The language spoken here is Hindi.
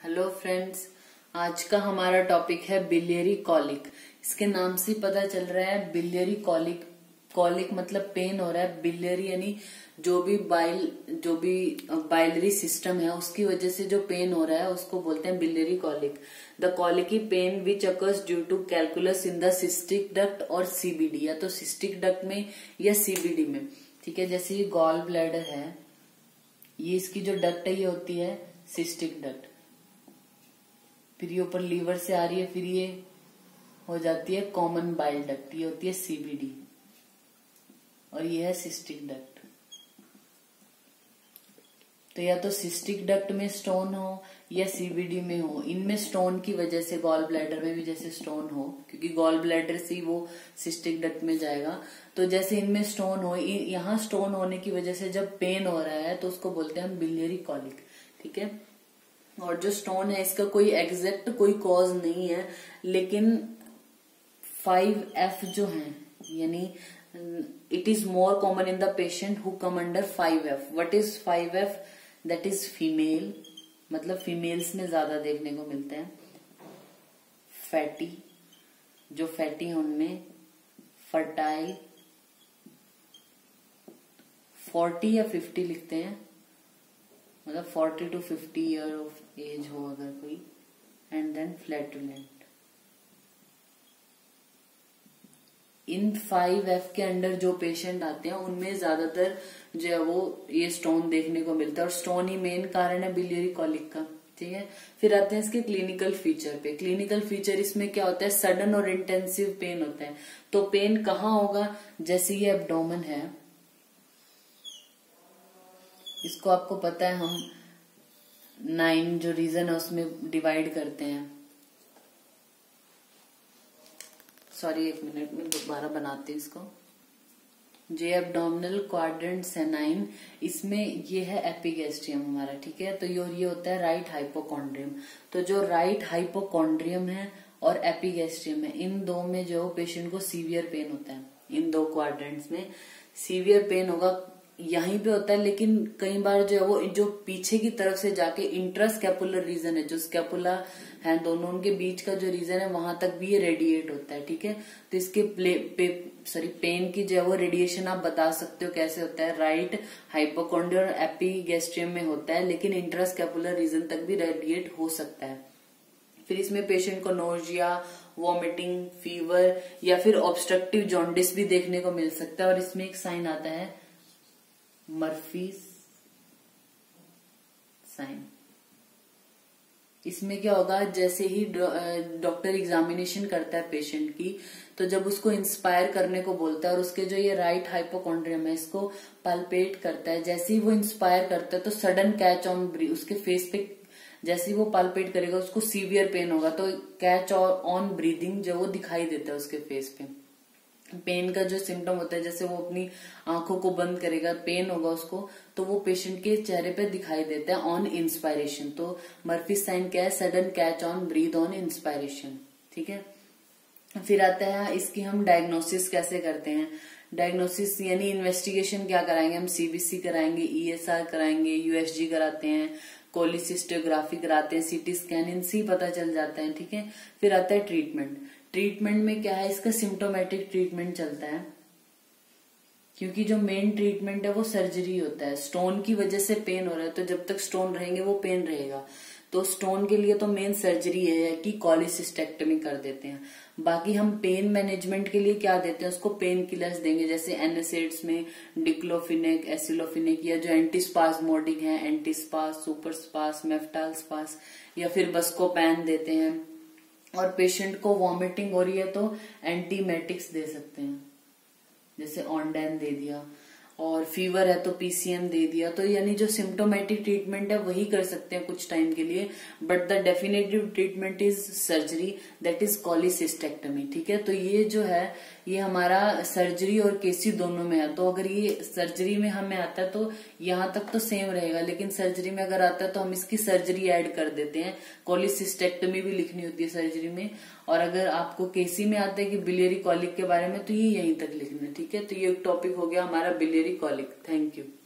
हेलो फ्रेंड्स, आज का हमारा टॉपिक है बिलियरी कॉलिक। इसके नाम से पता चल रहा है बिलियरी कॉलिक। कॉलिक मतलब पेन हो रहा है, बिलियरी यानी जो भी बाइलरी सिस्टम है उसकी वजह से जो पेन हो रहा है उसको बोलते हैं biliary colic. The colicky pain which occurs due to calculus in the cystic duct और सीबीडी, या तो सिस्टिक डक्ट में या सीबीडी में। ठीक है, जैसे ये गॉल ब्लैडर है, ये इसकी जो डक्ट है ये होती है सिस्टिक डक्ट, फिर ये ऊपर लीवर से आ रही है, फिर ये हो जाती है कॉमन बाइल डक्ट, ये होती है सीबीडी, और ये है सिस्टिक डक्ट। तो या तो सिस्टिक डक्ट में स्टोन हो या सीबीडी में हो, इनमें स्टोन की वजह से गॉल ब्लैडर में भी जैसे स्टोन हो, क्योंकि गॉल ब्लैडर से ही वो सिस्टिक डक्ट में जाएगा, तो जैसे इनमें स्टोन हो, यहाँ स्टोन होने की वजह से जब पेन हो रहा है तो उसको बोलते हैं हम बिलियरी कॉलिक। ठीक है, और जो स्टोन है इसका कोई एग्जैक्ट कोई कॉज नहीं है, लेकिन 5F जो है, यानी it is more common in the patient who come under 5F। What is 5F? That is female, मतलब फीमेल्स में ज्यादा देखने को मिलते हैं। फैटी, जो फैटी है उनमें, फर्टाइल, 40 या 50 लिखते हैं, मतलब 40 to 50 ईयर ऑफ एज हो अगर कोई, and then flatulent. In 5F के अंडर जो पेशेंट आते हैं उनमें ज्यादातर जो है वो ये स्टोन देखने को मिलता है, और स्टोन ही मेन कारण है बिलियरी कॉलिक का। ठीक है, फिर आते हैं इसके क्लिनिकल फीचर पे। क्लिनिकल फीचर इसमें क्या होता है? सडन और इंटेंसिव पेन होता है। तो पेन कहाँ होगा? जैसे ये एब्डोमेन है, इसको आपको पता है हम 9 जो रीजन है उसमें डिवाइड करते हैं। सॉरी, एक मिनट में दोबारा बनाते हैं इसको। जो एब्डोमिनल क्वाड्रेंट्स है 9, इसमें ये है एपिगैस्ट्रियम हमारा। ठीक है, तो ये होता है राइट हाइपोकॉन्ड्रियम। तो जो राइट हाइपोकॉन्ड्रियम है और एपिगैस्ट्रियम है, इन दो में जो पेशेंट को सीवियर पेन होता है, इन दो क्वाड्रेंट्स में सीवियर पेन होगा, यहीं पे होता है। लेकिन कई बार जो है वो जो पीछे की तरफ से जाके इंट्रास्कैपुलर रीजन है, जो स्कैपुला है दोनों उनके बीच का जो रीजन है वहां तक भी ये रेडिएट होता है। ठीक है, तो इसके पेन की जो है वो रेडिएशन आप बता सकते हो कैसे होता है। राइट हाइपोकॉन्ड्रियल और एपिगैस्ट्रियम में होता है, लेकिन इंट्रास्कैपुलर रीजन तक भी रेडिएट हो सकता है। फिर इसमें पेशेंट को नोजिया, वॉमिटिंग, फीवर या फिर ऑब्स्ट्रक्टिव जॉन्डिस भी देखने को मिल सकता है। और इसमें एक साइन आता है मर्फी साइन। इसमें क्या होगा? जैसे ही डॉक्टर एग्जामिनेशन करता है पेशेंट की, तो जब उसको इंस्पायर करने को बोलता है और उसके जो ये राइट हाइपोकॉन्ड्रियम है इसको पल्पेट करता है, जैसे ही वो इंस्पायर करता है तो सडन कैच ऑन उसके फेस पे जैसे ही वो पल्पेट करेगा उसको सीवियर पेन होगा, तो कैच ऑन ब्रीदिंग जो वो दिखाई देता है उसके फेस पे। पेन का जो सिम्टम होता है, जैसे वो अपनी आंखों को बंद करेगा, पेन होगा उसको, तो वो पेशेंट के चेहरे पे दिखाई देता है ऑन इंस्पायरेशन। तो मर्फी साइन क्या है? Sudden catch on breath on inspiration. ठीक है, फिर आता है इसकी हम डायग्नोसिस कैसे करते हैं। डायग्नोसिस यानी इन्वेस्टिगेशन क्या कराएंगे हम? सीबीसी कराएंगे, ESR कराएंगे, USG कराते हैं, कोलिसिस्टोग्राफी कराते हैं, CT स्कैन, इनसे पता चल जाता है। ठीक है, फिर आता है ट्रीटमेंट। ट्रीटमेंट में क्या है? इसका सिम्टोमेटिक ट्रीटमेंट चलता है, क्योंकि जो मेन ट्रीटमेंट है वो सर्जरी होता है। स्टोन की वजह से पेन हो रहा है, तो जब तक स्टोन रहेंगे वो पेन रहेगा। तो स्टोन के लिए तो मेन सर्जरी है कि कॉलिसिस्टेक्टमी कर देते हैं। बाकी हम पेन मैनेजमेंट के लिए क्या देते हैं? उसको पेन किलर्स देंगे, जैसे NSAIDs में डिक्लोफिनेक, एसिलोफिनेक, या जो एंटीस्पाज्मोडिक है, एंटीस्पास, सुपरस्पास, मेफ्टाल्स्पास, या फिर बस्कोपैन देते हैं। और पेशेंट को वॉमिटिंग हो रही है तो एंटीमेटिक्स दे सकते हैं, जैसे ऑनडैन दे दिया, और फीवर है तो PCM दे दिया। तो यानी जो सिम्टोमेटिक ट्रीटमेंट है वही कर सकते हैं कुछ टाइम के लिए, but the definitive treatment is surgery, that is cholecystectomy. ठीक है, तो ये जो है ये हमारा सर्जरी और केसी दोनों में है। तो अगर ये सर्जरी में हमें आता है तो यहाँ तक तो सेम रहेगा, लेकिन सर्जरी में अगर आता है तो हम इसकी सर्जरी ऐड कर देते हैं, कॉलिसिस्टेक्टमी भी लिखनी होती है सर्जरी में। और अगर आपको केसी में आता है कि बिलियरी कॉलिक के बारे में, तो ये यहीं तक लिखना है। ठीक है, तो ये टॉपिक हो गया हमारा बिलियरी कॉलिक। Thank you.